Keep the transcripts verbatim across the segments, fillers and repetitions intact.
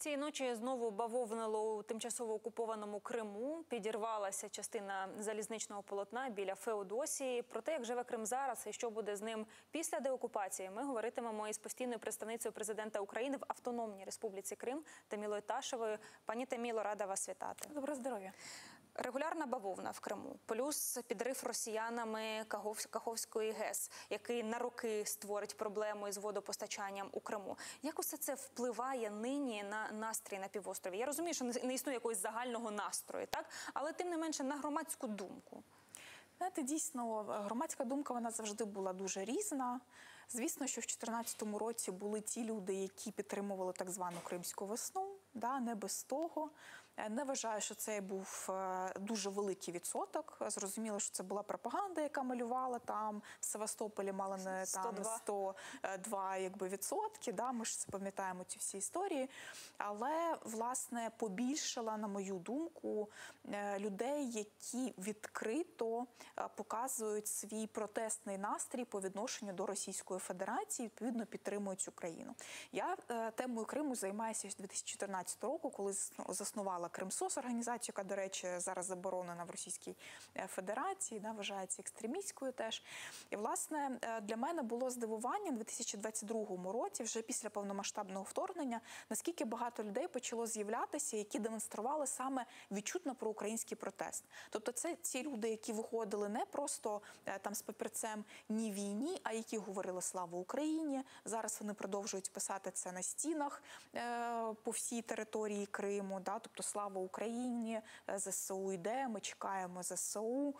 Цієї ночі знову бавовнило у тимчасово окупованому Криму. Підірвалася частина залізничного полотна біля Феодосії. Про те, як живе Крим зараз і що буде з ним після деокупації, ми говоритимемо із постійною представницею президента України в Автономній Республіці Крим Тамілою Ташевою. Пані Таміло, рада вас вітати. Доброго здоров'я. Регулярна бавовна в Криму, плюс підрив росіянами Каховської ГЕС, який на роки створить проблему із водопостачанням у Криму. Як усе це впливає нині на настрій на півострові? Я розумію, що не існує якогось загального настрою, так? Але тим не менше на громадську думку. Знаєте, дійсно, громадська думка, вона завжди була дуже різна. Звісно, що в дві тисячі чотирнадцятому році були ті люди, які підтримували так звану Кримську весну, да, не без того. Не вважаю, що це був дуже великий відсоток. Зрозуміло, що це була пропаганда, яка малювала там в Севастополі, мало не там сто два якби, відсотки. Да, ми ж пам'ятаємо ці всі історії. Але, власне, побільшала, на мою думку, людей, які відкрито показують свій протестний настрій по відношенню до Російської Федерації, відповідно, підтримують Україну. Я темою Криму займаюся з дві тисячі чотирнадцятого року, коли заснувала Кримсос, організацію, яка, до речі, зараз заборонена в Російській Федерації, да, вважається екстремістською теж. І, власне, для мене було здивуванням у дві тисячі двадцять другому році, вже після повномасштабного вторгнення, наскільки багато людей почало з'являтися, які демонстрували саме відчутно проукраїнський протест. Тобто це ці люди, які виходили не просто там з папірцем «Ні війні», а які говорили «Слава Україні». Зараз вони продовжують писати це на стінах е, по всій території Криму, да, тобто «Слава Україні», ЗСУ йде, ми чекаємо ЗСУ.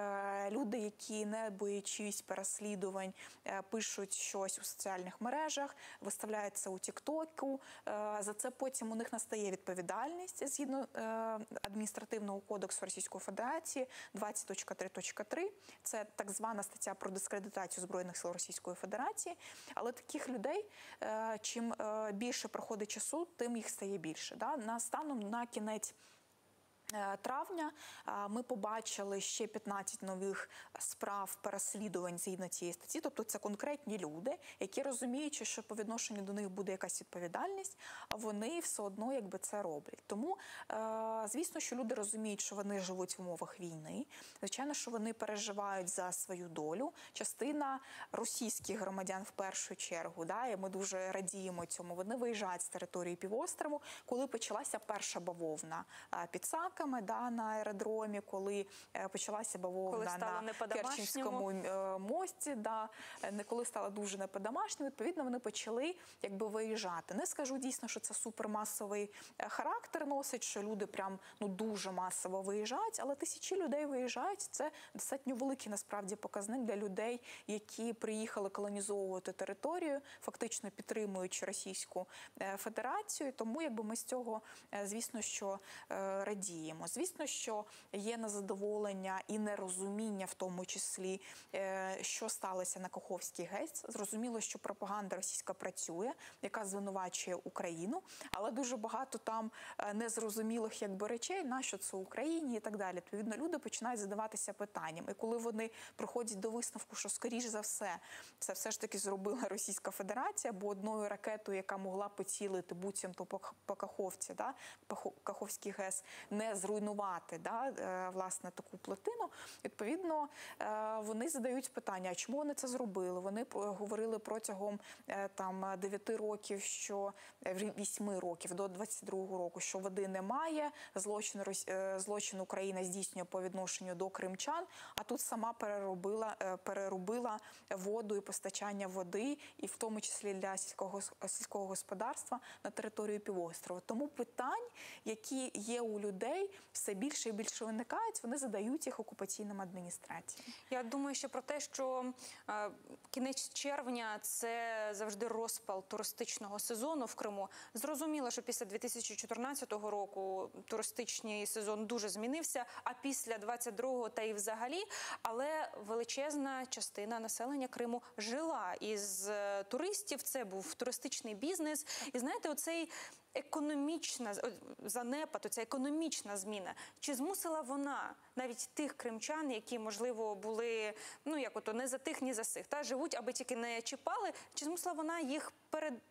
Е, люди, які, не боячись переслідувань, е, пишуть щось у соціальних мережах, виставляють це у Тіктоку. Е, за це потім у них настає відповідальність згідно е, адміністративного кодексу Російської Федерації двадцять точка три точка три. Це так звана стаття про дискредитацію Збройних сил Російської Федерації. Але таких людей, е, чим е, більше проходить часу, тим їх стає більше. Да? На станом на кінець травня ми побачили ще п'ятнадцять нових справ переслідувань згідно цієї статті. Тобто це конкретні люди, які розуміють, що по відношенню до них буде якась відповідальність, а вони все одно якби це роблять. Тому, звісно, що люди розуміють, що вони живуть в умовах війни. Звичайно, що вони переживають за свою долю. Частина російських громадян в першу чергу, да, і ми дуже радіємо цьому, вони виїжджають з території півострову, коли почалася перша бавовна під Саком, да, на аеродромі, коли е, почалася бавовна на Керченському е, мості, да, не коли стало дуже не по-домашньому, відповідно, вони почали якби виїжджати. Не скажу дійсно, що це супермасовий характер носить, що люди прям ну дуже масово виїжджають, але тисячі людей виїжджають. Це достатньо великий насправді показник для людей, які приїхали колонізовувати територію, фактично підтримуючи Російську Федерацію. Тому якби ми з цього, звісно, що е, радіємо. Звісно, що є незадоволення і нерозуміння, в тому числі, що сталося на Каховській ГЕС. Зрозуміло, що пропаганда російська працює, яка звинувачує Україну, але дуже багато там незрозумілих якби речей, нащо це Україні і так далі. Відповідно, люди починають задаватися питанням. І коли вони приходять до висновку, що, скоріш за все, це все ж таки зробила Російська Федерація, бо одною ракетою, яка могла поцілити буцімто по Каховці, да, по Каховській ГЕС, не зруйнувати, да, власне, таку плотину, відповідно, вони задають питання, а чому вони це зробили? Вони говорили протягом там дев'яти років, що вісьми років до двадцять другого року, що води немає, злочин, злочин Україна здійснює по відношенню до кримчан, а тут сама переробила, переробила воду і постачання води, і в тому числі для сільського, сільського господарства на територію півострова. Тому питань, які є у людей, все більше і більше виникають, вони задають їх окупаційним адміністраціям. Я думаю, що про те, що е, кінець червня – це завжди розпал туристичного сезону в Криму. Зрозуміло, що після дві тисячі чотирнадцятого року туристичний сезон дуже змінився, а після двадцять другого та і взагалі, але величезна частина населення Криму жила із туристів, це був туристичний бізнес. І знаєте, оцей економічна занепад, оця економічна зміна, чи змусила вона навіть тих кримчан, які, можливо, були, ну, як ото, не за тих, ні за сих, та, живуть, аби тільки не чіпали, чи змусила вона їх перед,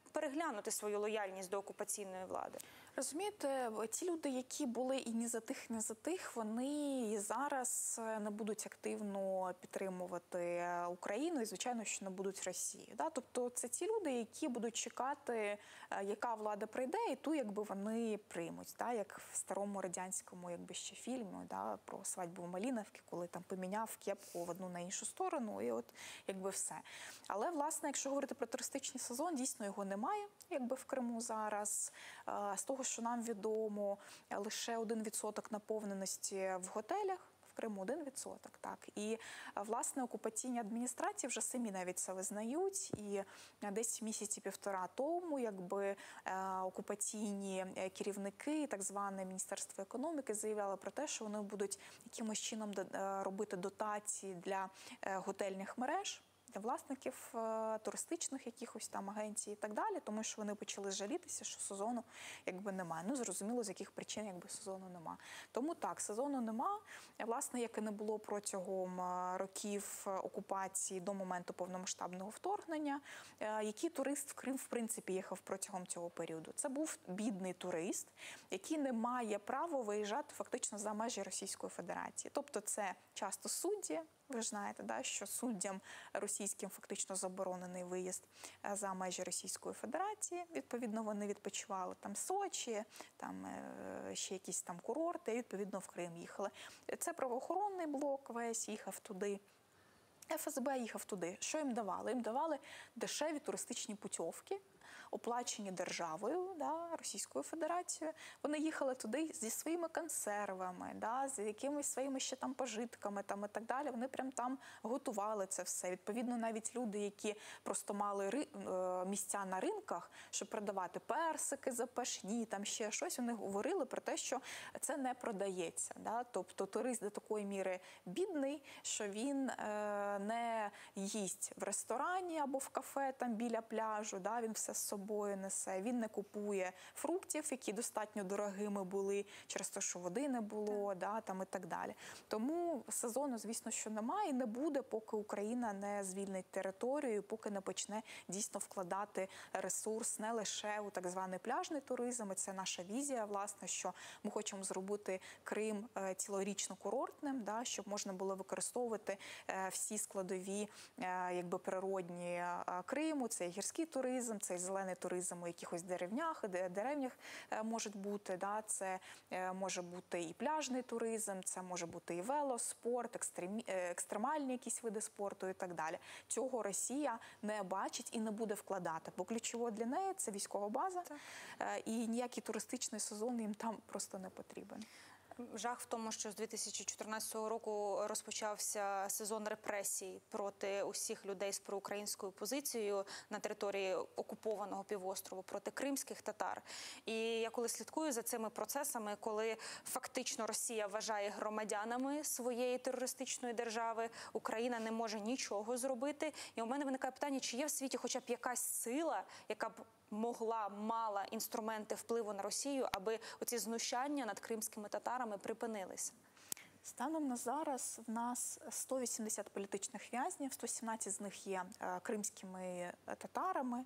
переглянути свою лояльність до окупаційної влади? Розумієте, ті люди, які були і ні за тих, ні за тих, вони і зараз не будуть активно підтримувати Україну і, звичайно, що не будуть Росію. Да? Тобто це ті люди, які будуть чекати, яка влада прийде, і ту, якби вони приймуть. Да? Як в старому радянському, якби ще фільмі, да? Про свадьбу в Малиновці, коли там поміняв кепку в одну на іншу сторону, і от якби все. Але, власне, якщо говорити про туристичний сезон, дійсно його немає, якби в Криму зараз. З того, що нам відомо, лише один відсоток наповненості в готелях. В Криму один відсоток, так. І, власне, окупаційні адміністрації вже самі навіть це визнають. І десь місяці півтора тому, якби, окупаційні керівники, так зване Міністерство економіки, заявляли про те, що вони будуть якимось чином робити дотації для готельних мереж, для власників е, туристичних якихось там агенцій і так далі, тому що вони почали жалітися, що сезону якби немає. Ну, зрозуміло, з яких причин якби сезону нема. Тому так, сезону нема. Власне, як і не було протягом років окупації до моменту повномасштабного вторгнення. Е, який турист в Крим, в принципі, їхав протягом цього періоду? Це був бідний турист, який не має права виїжджати фактично за межі Російської Федерації. Тобто це часто судді. Ви ж знаєте, да, що суддям російським фактично заборонений виїзд за межі Російської Федерації. Відповідно, вони відпочивали там Сочі, там ще якісь там курорти, і відповідно в Крим їхали. Це правоохоронний блок весь їхав туди. еф ес бе їхав туди. Що їм давали? Їм давали дешеві туристичні путівки, оплачені державою, да, Російською Федерацією. Вони їхали туди зі своїми консервами, да, з якимись своїми ще там пожитками там, і так далі. Вони прям там готували це все. Відповідно, навіть люди, які просто мали ри... місця на ринках, щоб продавати персики запашні, там ще щось, вони говорили про те, що це не продається. Да? Тобто турист до такої міри бідний, що він е, не їсть в ресторані або в кафе там біля пляжу, да? Він все з собою несе, він не купує фруктів, які достатньо дорогими були через те, що води не було, да, там і так далі. Тому сезону, звісно, що немає і не буде, поки Україна не звільнить територію, поки не почне дійсно вкладати ресурс не лише у так званий пляжний туризм, і це наша візія, власне, що ми хочемо зробити Крим цілорічно курортним, да, щоб можна було використовувати всі складові якби природні Криму, це гірський туризм, це зелений туризм у якихось деревнях, деревнях може бути, да, це може бути і пляжний туризм, це може бути і велоспорт, екстрем, екстремальні якісь види спорту і так далі. Цього Росія не бачить і не буде вкладати, бо ключово для неї це військова база, так. І ніякий туристичний сезон їм там просто не потрібен. Жах в тому, що з дві тисячі чотирнадцятого року розпочався сезон репресій проти усіх людей з проукраїнською позицією на території окупованого півострову, проти кримських татар. І я коли слідкую за цими процесами, коли фактично Росія вважає громадянами своєї терористичної держави, Україна не може нічого зробити. І у мене виникає питання, чи є в світі хоча б якась сила, яка б могла, мала інструменти впливу на Росію, аби оці знущання над кримськими татарами припинилися? Станом на зараз в нас сто вісімдесят політичних в'язнів, сто сімнадцять з них є кримськими татарами.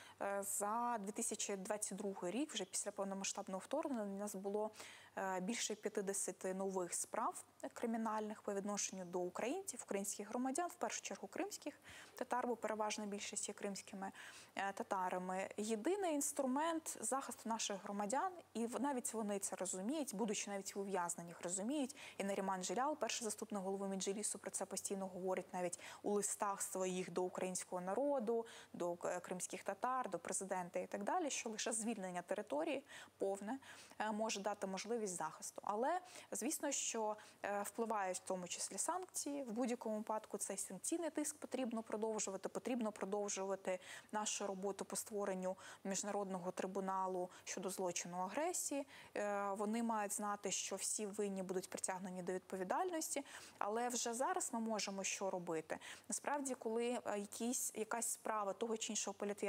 За дві тисячі двадцять другий рік, вже після повномасштабного вторгнення, у нас було більше п'ятдесят нових справ кримінальних по відношенню до українців, українських громадян, в першу чергу кримських татар, бо переважна більшість є кримськими татарами. Єдиний інструмент захисту наших громадян, і навіть вони це розуміють, будучи навіть ув'язнених, розуміють, і Наріман Джелял, перший заступник голови Меджлісу, про це постійно говорить навіть у листах своїх до українського народу, до кримських татар, до президента і так далі, що лише звільнення території повне може дати можливість захисту. Але, звісно, що впливають в тому числі санкції. В будь-якому випадку цей санкційний тиск потрібно продовжувати. Потрібно продовжувати нашу роботу по створенню міжнародного трибуналу щодо злочину агресії. Вони мають знати, що всі винні будуть притягнені до відповідальності. Але вже зараз ми можемо що робити? Насправді, коли якісь, якась справа того чи іншого політв'язня стає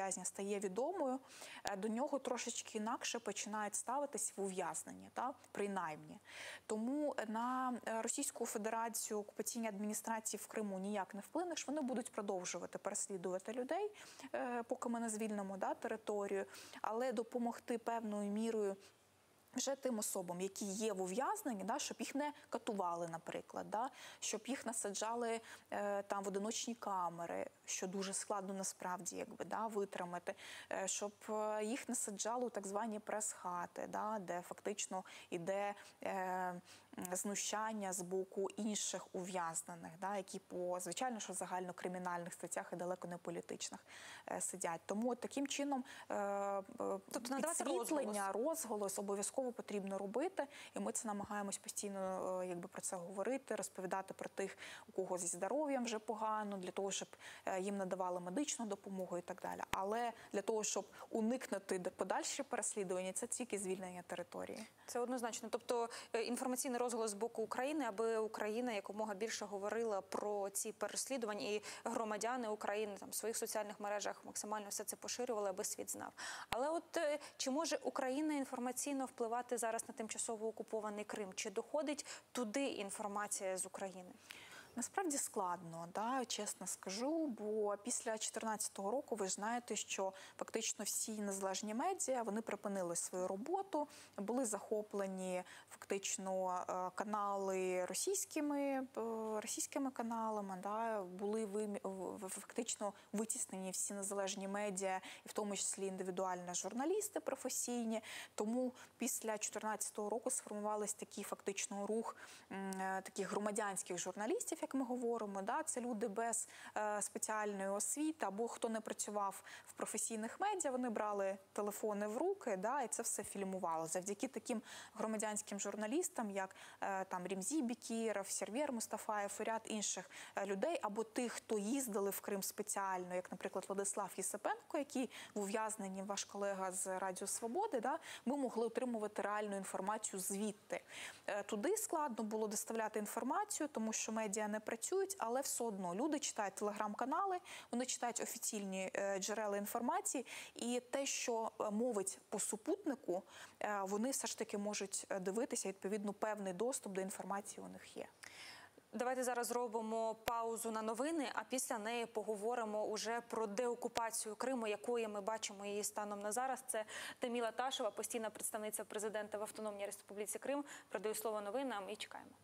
стає відомою, до нього трошечки інакше починають ставитись в ув'язненні, та, принаймні. Тому на Російську Федерацію, окупаційні адміністрації в Криму ніяк не вплинеш, вони будуть продовжувати переслідувати людей, поки ми не звільнимо, да, територію, але допомогти певною мірою вже тим особам, які є в ув'язненні, да, щоб їх не катували, наприклад, да, щоб їх насаджали е, там в одиночні камери, що дуже складно насправді якби, да, витримати, е, щоб їх не саджали у так звані прес-хати, да, де фактично йде е, знущання з боку інших ув'язнених, да, які по, звичайно, що загальнокримінальних статтях і далеко не політичних е, сидять. Тому от таким чином е, тобто, підсвітлення, розголос, розголос обов'язково потрібно робити, і ми це намагаємось постійно якби, про це говорити, розповідати про тих, у кого зі здоров'ям вже погано, для того, щоб їм надавали медичну допомогу і так далі. Але для того, щоб уникнути подальші переслідування, це тільки звільнення території. Це однозначно. Тобто інформаційний розголос з боку України, аби Україна якомога більше говорила про ці переслідування, і громадяни України там в своїх соціальних мережах максимально все це поширювали, аби світ знав. Але от чи може Україна інформаційно впливати зараз на тимчасово окупований Крим? Чи доходить туди інформація з України? Насправді складно, да, чесно скажу, бо після дві тисячі чотирнадцятого року ви ж знаєте, що фактично всі незалежні медіа, вони припинили свою роботу, були захоплені фактично канали російськими, російськими каналами, да, були фактично витіснені всі незалежні медіа, і в тому числі індивідуальні журналісти професійні. Тому після дві тисячі чотирнадцятого року сформувався такий фактично рух таких громадянських журналістів, як ми говоримо, да, це люди без е, спеціальної освіти або хто не працював в професійних медіа, вони брали телефони в руки, да, і це все фільмувало. Завдяки таким громадянським журналістам, як е, там Ремзі Бекіров, Сервєр Мустафаєв і ряд інших е, людей, або тих, хто їздили в Крим спеціально, як, наприклад, Владислав Єсипенко, який в ув'язненні, ваш колега з Радіо Свободи, да, ми могли отримувати реальну інформацію звідти. Е, туди складно було доставляти інформацію, тому що медіа не працюють, але все одно люди читають телеграм-канали, вони читають офіційні джерела інформації, і те, що мовить по супутнику, вони все ж таки можуть дивитися, відповідно, певний доступ до інформації у них є. Давайте зараз зробимо паузу на новини, а після неї поговоримо уже про деокупацію Криму, якою ми бачимо її станом на зараз. Це Таміла Ташева, постійна представниця президента в Автономній Республіці Крим. Передаю слово новинам і чекаємо.